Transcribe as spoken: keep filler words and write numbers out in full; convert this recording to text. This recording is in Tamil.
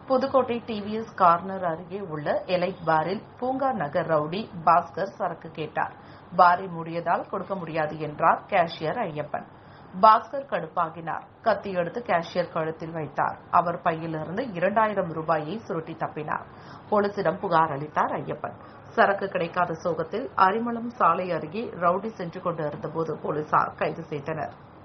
புதுக்கோட்டை டிவிஎஸ் கார்னர் அருகே உள்ள எலைட் பாரில் பூங்கா நகர் ரவுடி பாஸ்கர் சரக்கு கேட்டார். பாரை மூடியதால் கொடுக்க முடியாது என்றார் கேஷியர் ஐயப்பன். பாஸ்கர் கடுப்பாகினார். கத்தி எடுத்து கேஷியர் கழுத்தில் வைத்தார். அவர் பையிலிருந்து இரண்டாயிரம் ரூபாயை சுருட்டி தப்பினார். போலீசிடம் புகார் அளித்தார் ஐயப்பன். சரக்கு கிடைக்காத சோகத்தில் அரிமளம் சாலை அருகே ரவுடி சென்று கொண்டிருந்தபோது போலீசார் கைது செய்தனர்.